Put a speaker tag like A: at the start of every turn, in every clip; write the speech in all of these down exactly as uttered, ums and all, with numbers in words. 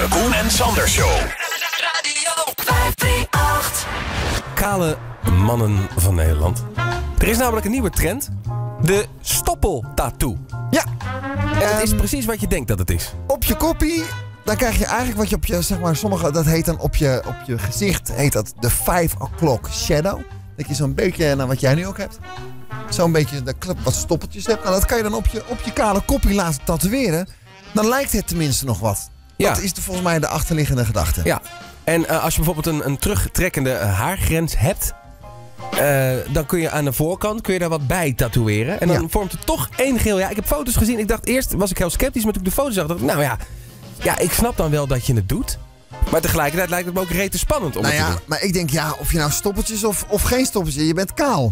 A: De Koen en Sander Show.
B: Radio vijfhonderdachtendertig.
C: Kale mannen van Nederland. Er is namelijk een nieuwe trend. De stoppeltattoo.
D: Ja.
C: En het is
D: Ehm,
C: precies wat je denkt dat het is.
D: Op je koppie, dan krijg je eigenlijk wat je op je, zeg maar, sommige, dat heet dan op je, op je gezicht, heet dat de five o'clock shadow. Dat je zo'n beetje, nou wat jij nu ook hebt, zo'n beetje de klep wat stoppeltjes hebt. Nou, dat kan je dan op je, op je kale koppie laten tatoeëren. Dan lijkt het tenminste nog wat.
C: Ja.
D: Dat is de, volgens mij de achterliggende gedachte.
C: Ja. En uh, als je bijvoorbeeld een, een terugtrekkende uh, haargrens hebt, uh, dan kun je aan de voorkant kun je daar wat bij tatoeëren. En dan
D: Ja.
C: vormt het toch één geheel. Ja, ik heb foto's gezien. Ik dacht eerst, was ik heel sceptisch, maar toen ik de foto's zag, dacht ik, nou ja, ja, ik snap dan wel dat je het doet. Maar tegelijkertijd lijkt het me ook rete spannend om
D: Nou
C: het te
D: ja,
C: doen.
D: maar ik denk, ja, of je nou stoppeltjes of, of geen stoppeltjes, je bent kaal.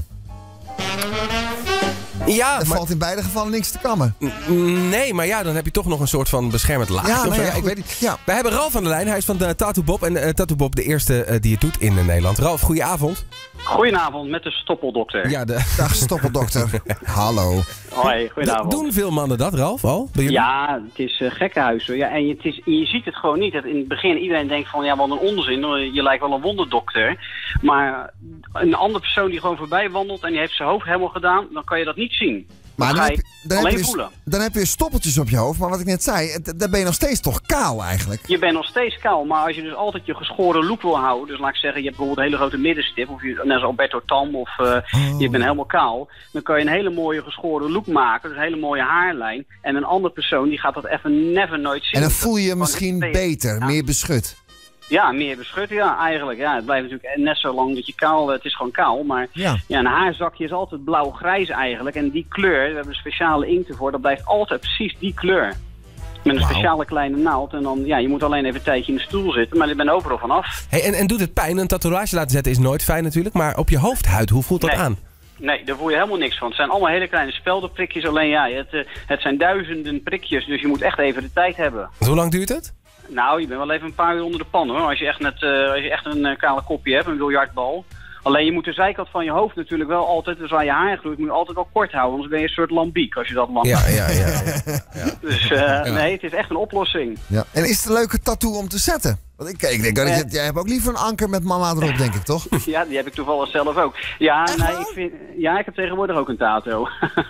C: Ja,
D: Er
C: maar,
D: valt in beide gevallen niks te kammen.
C: n- nee, maar ja, dan heb je toch nog een soort van beschermend laagje.
D: Ja,
C: of
D: nou
C: zo.
D: ja,
C: Ja, ik
D: goed.
C: weet niet.
D: Ja.
C: We hebben Ralf aan de lijn. Hij is van de Tattoo Bob. En uh, Tattoo Bob, de eerste uh, die het doet in uh, Nederland. Ralf, goedenavond.
E: Goedenavond met de stoppeldokter.
C: Ja, de...
D: Dag stoppeldokter. Hallo.
E: Hoi, goedenavond.
C: Doen veel mannen dat, Ralf, al? Bij jullie?
E: Ja, het is uh, gekkenhuis hoor. Ja, en je, het is, je ziet het gewoon niet. Dat in het begin iedereen denkt van ja, wat een onzin. Je lijkt wel een wonderdokter. Maar een andere persoon die gewoon voorbij wandelt en die heeft zijn hoofd helemaal gedaan, dan kan je dat niet zien.
D: Maar
E: Dan
D: dan
E: ga
D: heb,
E: je
D: je, dan, heb
E: alleen
D: je,
E: voelen.
D: dan heb je stoppeltjes op je hoofd. Maar wat ik net zei, het- dan ben je nog steeds toch kaal eigenlijk.
E: Je bent nog steeds kaal, maar als je dus altijd je geschoren look wil houden, dus laat ik zeggen, je hebt bijvoorbeeld een hele grote middenstip, of je, net als Alberto Tam, of uh,
D: Oh.
E: je bent helemaal kaal, dan kan je een hele mooie geschoren look maken, dus een hele mooie haarlijn. En een andere persoon die gaat dat even never nooit zien.
D: En dan
E: Dat
D: voel je je
E: is
D: misschien
E: gewoon-
D: beter,
E: Ja.
D: meer beschut.
E: Ja, meer beschut, ja, eigenlijk. Ja, het blijft natuurlijk net zo lang dat je kaal, het is gewoon kaal. Maar
D: Ja.
E: ja, een haarzakje is altijd blauw-grijs eigenlijk. En die kleur, we hebben een speciale inkt ervoor, dat blijft altijd precies die kleur. Met een
D: Wauw.
E: speciale kleine naald. En dan, ja, je moet alleen even een tijdje in de stoel zitten, maar je bent overal vanaf.
C: Hey, en, en doet het pijn? Een tatoeage laten zetten is nooit fijn natuurlijk. Maar op je hoofdhuid, hoe voelt dat
E: Nee.
C: aan?
E: Nee, daar voel je helemaal niks van. Het zijn allemaal hele kleine speldenprikjes. Alleen ja, het, eh, het zijn duizenden prikjes, dus je moet echt even de tijd hebben.
C: Hoe lang duurt het?
E: Nou, je bent wel even een paar uur onder de pan hoor. Als je echt, net, eh, als je echt een uh, kale kopje hebt, een biljartbal. Alleen je moet de zijkant van je hoofd natuurlijk wel altijd, dus waar je haar groeit, moet je altijd wel kort houden. Anders ben je een soort lambiek als je dat lang
C: Ja, ja, ja. ja.
E: Dus uh, nee, het is echt een oplossing.
D: Ja. En is het een leuke tattoo om te zetten? Want ik, ik denk dat
E: Eh.
D: je, jij hebt ook liever een anker met mama erop, denk ik, toch?
E: Ja, die heb ik toevallig zelf ook. Ja,
D: Echt
E: nee,
D: waar?
E: ik vind, ja, ik heb tegenwoordig ook een tato.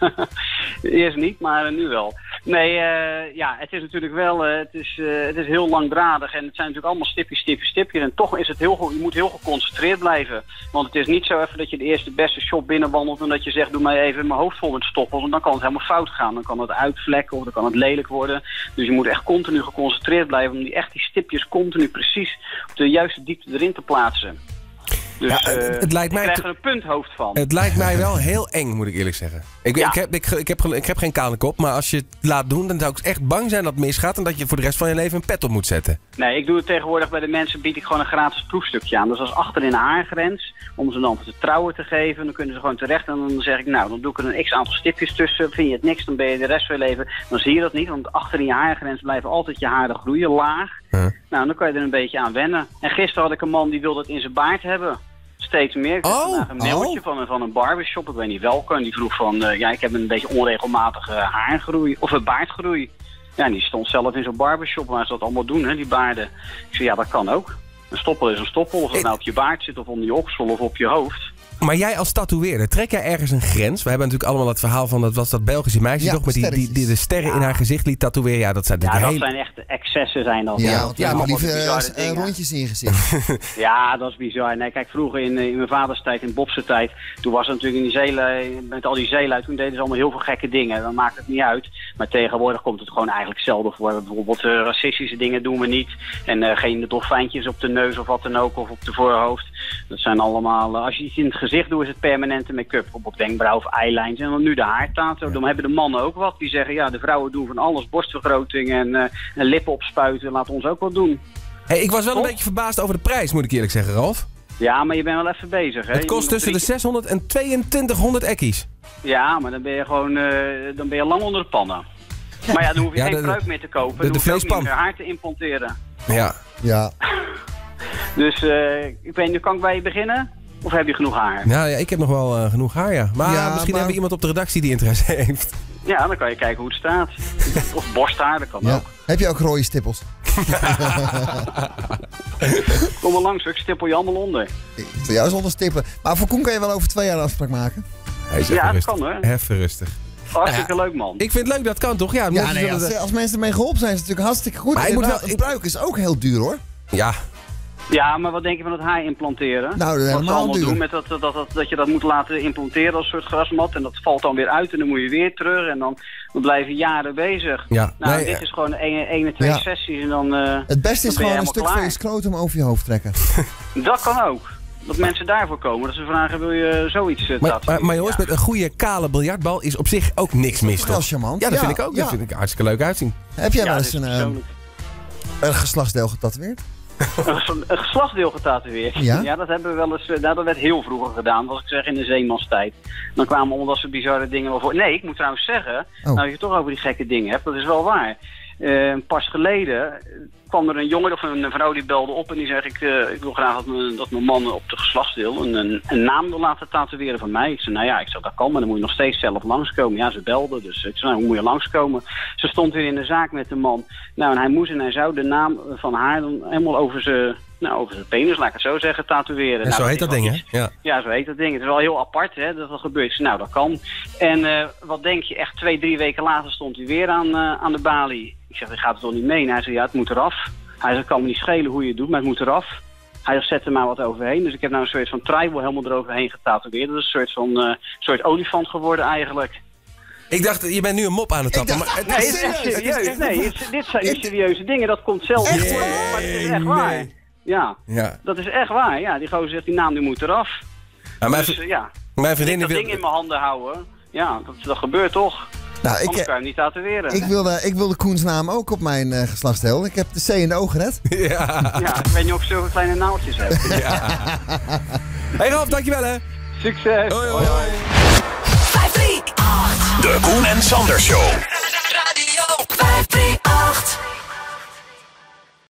E: Eerst niet, maar nu wel. Nee, uh, ja, het is natuurlijk wel, uh, het, is, uh, het is heel langdradig en het zijn natuurlijk allemaal stipjes, stipjes, stipjes. En toch is het heel goed, je moet heel geconcentreerd blijven. Want het is niet zo even dat je de eerste beste shop binnenwandelt en dat je zegt, doe mij even mijn hoofd vol met stoppels. Want dan kan het helemaal fout gaan. Dan kan het uitvlekken of dan kan het lelijk worden. Dus je moet echt continu geconcentreerd blijven om die, echt die stipjes continu precies op de juiste diepte erin te plaatsen. Dus
C: Ja, het-
E: uh,
C: het lijkt mij
E: je krijgt
C: te-
E: er een punthoofd van.
C: Het lijkt mij wel heel eng, moet ik eerlijk zeggen. Ik,
E: Ja.
C: ik, heb, ik, ik, heb, gel- ik heb geen kale kop, maar als je het laat doen, dan zou ik echt bang zijn dat het misgaat en dat je voor de rest van je leven een pet op moet zetten.
E: Nee, ik doe het tegenwoordig bij de mensen, bied ik gewoon een gratis proefstukje aan. Dus als achterin een haargrens, om ze dan vertrouwen te geven, dan kunnen ze gewoon terecht. En dan zeg ik, nou, dan doe ik er een x-aantal stipjes tussen. Vind je het niks, dan ben je de rest van je leven, dan zie je dat niet. Want achterin je haargrens blijven altijd je haren groeien, laag.
C: Huh.
E: Nou, dan kan je er een beetje aan wennen. En gisteren had ik een man die wilde het in zijn baard hebben. Steeds meer. Ik kreeg
C: Oh,
E: vandaag een mailtje
D: oh.
E: van, een, van een barbershop, ik weet niet welke. En die vroeg van, uh, ja, ik heb een beetje onregelmatige haargroei, of een baardgroei. Ja, en die stond zelf in zo'n barbershop waar ze dat allemaal doen, hè, die baarden. Ik zei, ja, dat kan ook. Een stoppel is een stoppel, of het
C: Ik-
E: nou op je baard zit, of onder je oksel, of op je hoofd.
C: Maar jij als tatoeëerder, trek jij ergens een grens? We hebben natuurlijk allemaal het verhaal van, dat was dat Belgische meisje
D: Ja,
C: toch? Met die, die, die de sterren in haar gezicht liet tatoeëren. Ja, dat zijn
E: Ja,
C: natuurlijk
E: dat
C: heel...
E: zijn echt excessen zijn dat.
D: Ja,
E: Ja,
D: want
C: ja,
D: ja,
C: maar
D: lieve
E: allemaal bizarre
D: eh,
E: dingen.
D: rondjes in je gezicht.
E: Ja, dat is bizar. Nee, kijk, vroeger in, in mijn vaders tijd, in Bobse tijd, toen was het natuurlijk in die zeelui, met al die zeelui, toen deden ze allemaal heel veel gekke dingen. Dan maakt het niet uit. Maar tegenwoordig komt het gewoon eigenlijk zelden voor. Bijvoorbeeld uh, racistische dingen doen we niet. En uh, geen dolfijntjes op de neus of wat dan ook, of op de voorhoofd. Dat zijn allemaal, uh, als je iets in het gezicht doet, is het permanente make-up. Bijvoorbeeld wenkbrauw of eyelines. En dan nu de haartato. Dan hebben de mannen ook wat. Die zeggen, ja, de vrouwen doen van alles. Borstvergroting en, uh, en lippen opspuiten. Laat ons ook wat doen.
C: Hey, ik was wel een
E: Toch?
C: beetje verbaasd over de prijs, moet ik eerlijk zeggen, Ralf.
E: Ja, maar je bent wel even bezig, hè.
C: Het
E: Je
C: kost
E: moet
C: tussen de
E: drie-
C: zeshonderd en tweeëntwintighonderd ekkies.
E: Ja, maar dan ben je gewoon, uh, dan ben je lang onder de pannen. Maar ja, dan hoef je
C: Ja,
E: geen
C: de- de-
E: pruik meer te kopen.
C: de-
E: Dan
C: de
E: hoef je ook
C: vleespan.
E: niet meer haar te implanteren.
C: Ja.
D: Ja.
E: Dus uh, ik weet niet, kan ik bij je beginnen? Of heb je genoeg haar?
C: Nou ja, ik heb nog wel uh, genoeg haar, ja. Maar
D: Ja,
C: misschien
D: maar-
C: hebben we iemand op de redactie die interesse heeft.
E: Ja, dan kan je kijken hoe het staat. Of borsthaar, dat kan
D: Ja.
E: ook.
D: Heb je ook rode stippels?
E: Kom maar langs, ik stippel je allemaal onder.
D: Voor jou zonder stippen. Maar voor Koen kan je wel over twee jaar een afspraak maken.
C: Hij is
E: Ja,
C: even
E: dat
C: rustig.
E: kan, hoor.
C: Even rustig.
E: Hartstikke leuk, man.
C: Ik vind het leuk, dat kan toch? Ja,
D: Ja,
C: mensen
D: nee,
C: zullen
D: als,
C: de-
D: als mensen ermee geholpen zijn, is het natuurlijk hartstikke goed.
C: Maar ik moet wel-
D: Inderdaad,
C: ik-
D: een pruik is ook heel duur, hoor.
C: ja.
E: Ja, maar wat denk je van het haar implanteren?
D: Nou, dat is
E: Wat ze
D: helemaal
E: allemaal
D: duur.
E: doen met dat, dat, dat, dat je dat moet laten implanteren als een soort grasmat. En dat valt dan weer uit en dan moet je weer terug. En dan, dan blijf je jaren bezig.
C: Ja.
E: Nou,
C: Nee,
E: dit
C: ja.
E: is gewoon één, één twee
D: Ja.
E: sessies en dan... eh,
D: Het beste is
E: dan ben je
D: gewoon een
E: helemaal
D: stuk van
E: klaar.
D: je scrotum over je hoofd trekken.
E: Dat kan ook. Dat mensen daarvoor komen. Dat ze vragen, wil je zoiets uh,
C: Maar, maar, maar jongens, met een goede kale biljartbal is op zich ook niks mis,
D: Wel
C: toch?
D: charmant.
C: Ja, dat
D: Ja,
C: vind ik ook.
D: ja.
C: Dat vind ik hartstikke leuk uitzien.
D: Heb jij
E: Ja,
D: wel
E: dat
D: eens
E: is
D: een, eh,
E: persoonlijk.
D: een geslachtsdeel getatoeëerd?
E: Een ges- een geslachtsdeel getatoeëerd.
D: Ja?
E: dat hebben we wel eens. eh, Nou, dat werd heel vroeger gedaan, als ik zeg in de zeemanstijd. Dan kwamen allemaal dat soort bizarre dingen wel voor. Nee, ik moet trouwens zeggen,
D: Oh.
E: nou je het toch over die gekke dingen hebt, dat is wel waar. Eh, pas geleden eh, kwam er een jongen of een vrouw die belde op en die zei ik, eh, ik wil graag dat mijn, dat mijn man op de geslachtsdeel een, een, een naam wil laten tatoeëren van mij. Ik zei, nou ja, ik zei, dat kan, maar dan moet je nog steeds zelf langskomen. Ja, ze belde, dus ik zei, nou, hoe moet je langskomen? Ze stond weer in de zaak met de man. Nou, en hij moest en hij zou de naam van haar dan helemaal over zijn, nou, over zijn penis, laat ik het zo zeggen, tatoeëren.
C: En
E: Nou,
C: zo heet dat
E: is wel
C: ding, hè?
E: iets-
C: Ja.
E: ja, zo heet dat ding. Het is wel heel apart hè, dat dat gebeurt. Ik zei, nou, dat kan. En eh, wat denk je, echt twee, drie weken later stond hij weer aan, eh, aan de balie. Ik zeg, ik ga het toch niet mee? En hij zei, ja, het moet eraf. Hij zei, het kan me niet schelen hoe je het doet, maar het moet eraf. Hij zet er maar wat overheen. Dus ik heb nou een soort van tribal helemaal eroverheen getatoeëerd. Dat is een soort van eh, soort olifant geworden eigenlijk.
C: Ik dacht, je bent nu een mop aan het tappen.
D: dacht-
C: Maar het
E: Nee,
C: is
E: het is echt
C: serieus. Het is
E: serieus.
C: echt-
E: Nee, het- dit zijn serieuze dingen. Dat komt zelf
D: Echt
E: voor,
D: waar?
E: maar het is echt
C: Nee,
E: waar.
C: nee.
E: Ja,
C: Ja.
E: dat is echt waar. Ja, die gozer zegt, die naam die moet eraf.
C: Maar mijn,
E: Dus
C: vri-
E: eh, ja,
C: mijn
E: ik
C: vriendin
E: dat
C: wil...
E: ding in mijn handen houden. Ja, dat, dat gebeurt toch.
D: Nou, ik,
E: Anders
D: eh,
E: kan je hem niet tatoeëren.
D: ik, wilde, ik wilde Koens naam ook op mijn eh, geslachtsdeel. Ik heb de C in de O gered.
C: Ja.
E: Ja, ik weet niet of je zulke kleine naaldjes hebt.
C: Hey Ralf, dankjewel hè.
E: Succes!
C: Hoi hoi.
B: vijf drie acht.
A: De Koen en Sander Show.